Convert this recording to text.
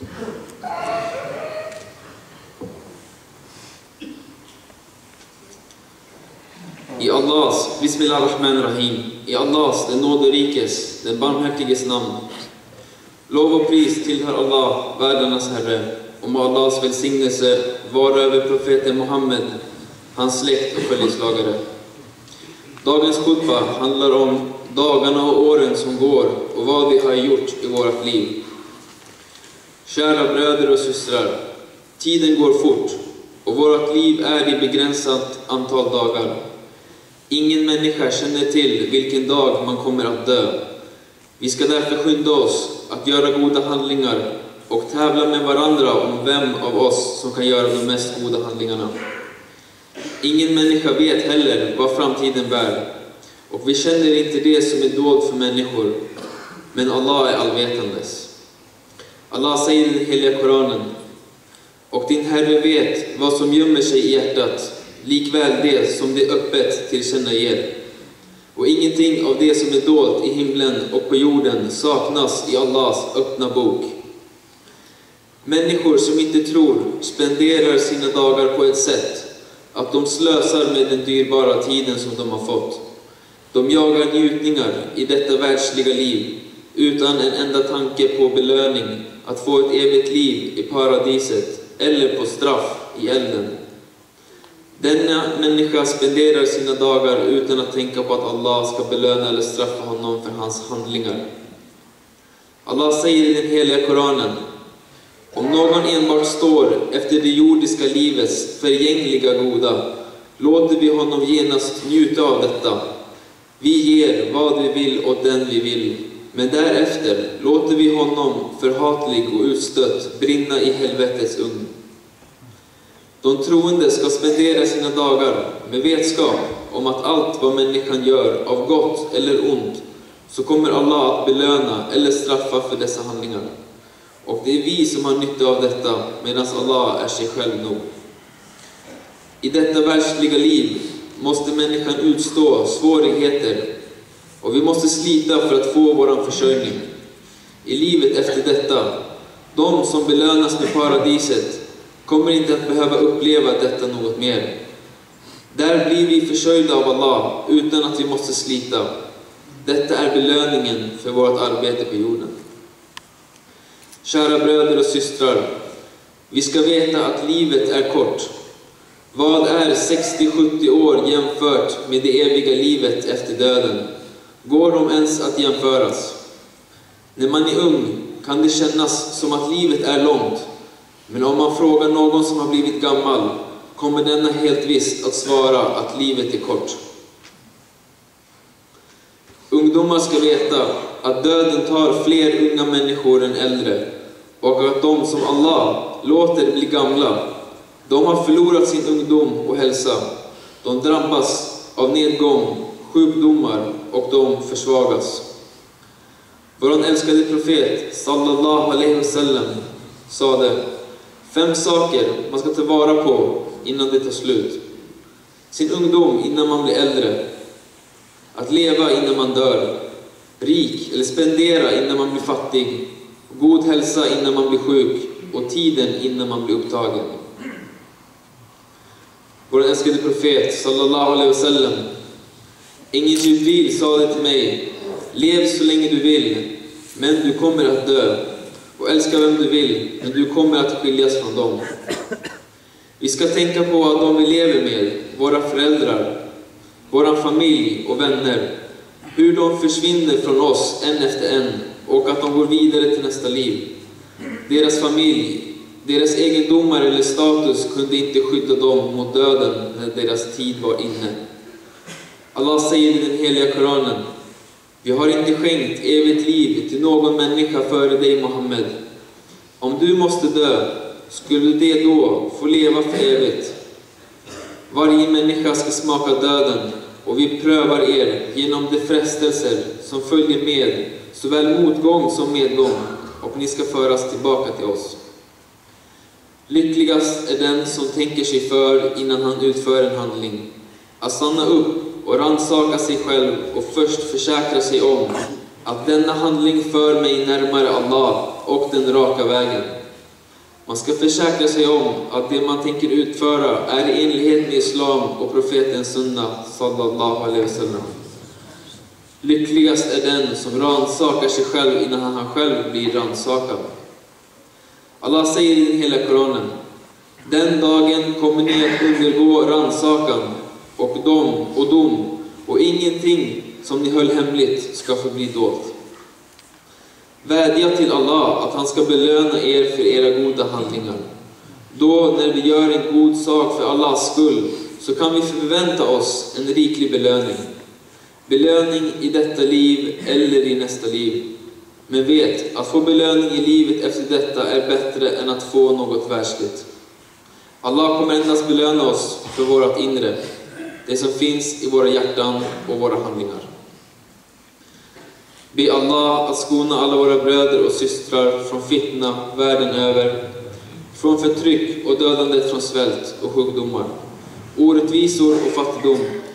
I Allahs, Bismillahirrahmanirrahim, i Allahs, den nåderikes, den barmhärtiges namn. Lov och pris tillhör Allah, världarnas Herre, och må Allahs välsignelse vara över profeten Muhammed, hans släkt och följeslagare. Dagens khutba handlar om dagarna och åren som går och vad vi har gjort i vårt liv. Kära bröder och systrar, tiden går fort och vårt liv är i begränsat antal dagar. Ingen människa känner till vilken dag man kommer att dö. Vi ska därför skynda oss att göra goda handlingar och tävla med varandra om vem av oss som kan göra de mest goda handlingarna. Ingen människa vet heller vad framtiden bär, och vi känner inte det som är dolt för människor, men Allah är allvetandes. Allah säger i den heliga Koranen: och din Herre vet vad som gömmer sig i hjärtat, likväl det som det öppet tillkännager. Och ingenting av det som är dolt i himlen och på jorden saknas i Allahs öppna bok. Människor som inte tror spenderar sina dagar på ett sätt att de slösar med den dyrbara tiden som de har fått. De jagar njutningar i detta världsliga liv utan en enda tanke på belöning, att få ett evigt liv i paradiset eller på straff i elden. Denna människa spenderar sina dagar utan att tänka på att Allah ska belöna eller straffa honom för hans handlingar. Allah säger i den heliga Koranen: om någon enbart står efter det jordiska livets förgängliga goda, låter vi honom genast njuta av detta. Vi ger vad vi vill åt den vi vill, men därefter låter vi honom förhatlig och utstött brinna i helvetets ugn. De troende ska spendera sina dagar med vetskap om att allt vad människan gör, av gott eller ont, så kommer Allah att belöna eller straffa för dessa handlingar. Och det är vi som har nytta av detta, medan Allah är sig själv nog. I detta världsliga liv måste människan utstå svårigheter, och vi måste slita för att få vår försörjning. I livet efter detta, de som belönas med paradiset kommer inte att behöva uppleva detta något mer. Där blir vi försörjda av Allah utan att vi måste slita. Detta är belöningen för vårt arbete på jorden. Kära bröder och systrar, vi ska veta att livet är kort. Vad är 60-70 år jämfört med det eviga livet efter döden? Går de ens att jämföras? När man är ung kan det kännas som att livet är långt. Men om man frågar någon som har blivit gammal, kommer denna helt visst att svara att livet är kort. Ungdomar ska veta att döden tar fler unga människor än äldre, och att de som Allah låter bli gamla, de har förlorat sin ungdom och hälsa. De drabbas av nedgång, sjukdomar, och de försvagas. Vår älskade profet sallallahu alaihi wasallam sade: 5 saker man ska ta vara på innan det tar slut. Sin ungdom innan man blir äldre. Att leva innan man dör. Rik eller spendera innan man blir fattig. God hälsa innan man blir sjuk. Och tiden innan man blir upptagen. Vår älskade profet sallallahu alaihi wasallam: ingen Jibril sa det till mig: lev så länge du vill, men du kommer att dö. Och älska vem du vill, men du kommer att skiljas från dem. Vi ska tänka på att de vi lever med, våra föräldrar, våra familj och vänner, hur de försvinner från oss en efter en, och att de går vidare till nästa liv. Deras familj, deras egendomar eller status kunde inte skydda dem mot döden när deras tid var inne. Allah säger i den heliga Koranen: vi har inte skänkt evigt liv till någon människa före dig, Muhammed. Om du måste dö, skulle det då få leva för evigt? Varje människa ska smaka döden, och vi prövar er genom de frestelser som följer med, såväl motgång som medgång, och ni ska föras tillbaka till oss. Lyckligast är den som tänker sig för innan han utför en handling. Att stanna upp och rannsaka sig själv och först försäkra sig om att denna handling för mig närmare Allah och den raka vägen. Man ska försäkra sig om att det man tänker utföra är i enlighet med islam och profetens sunna sallallahu alaihi wasallam. Lyckligast är den som ransakar sig själv innan han själv blir ransakad. Allah säger i den hela Koranen: den dagen kommer ni att undergå ransakan och dom och ingenting som ni höll hemligt ska få bli dolt. Vädja till Allah att han ska belöna er för era goda handlingar. Då när vi gör en god sak för Allahs skull så kan vi förvänta oss en riklig belöning. Belöning i detta liv eller i nästa liv. Men vet att få belöning i livet efter detta är bättre än att få något världsligt. Allah kommer endast belöna oss för vårt inre, det som finns i våra hjärtan och våra handlingar. Be Allah att skona alla våra bröder och systrar från fitna världen över, från förtryck och dödandet från svält och sjukdomar, orättvisor och fattigdom,